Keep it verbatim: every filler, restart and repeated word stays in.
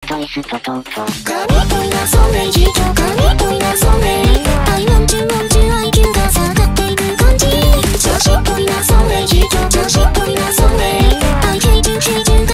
トリストとうと神と遊んでいいとか